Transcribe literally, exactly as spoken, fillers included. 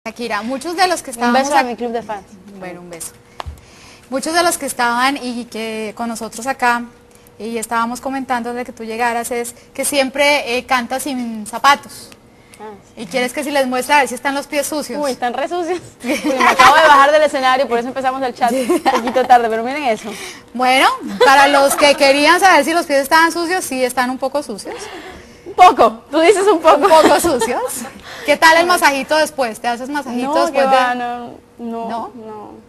Shakira, muchos de los que Un estábamos beso a ac- mi club de fans. Bueno, un beso. Muchos de los que estaban y que con nosotros acá y estábamos comentando de que tú llegaras es que siempre eh, cantas sin zapatos. Ah, Y quieres que si les muestre a ver si están los pies sucios. Uy, están re sucios. Uy, me acabo de bajar del escenario, por eso empezamos el chat un poquito tarde, pero miren eso. Bueno, para los que querían saber si los pies estaban sucios, sí están un poco sucios. Un poco, tú dices un poco. Un poco sucios. ¿Qué tal el masajito después? ¿Te haces masajito No, después que de...? va, no, no, ¿No? no.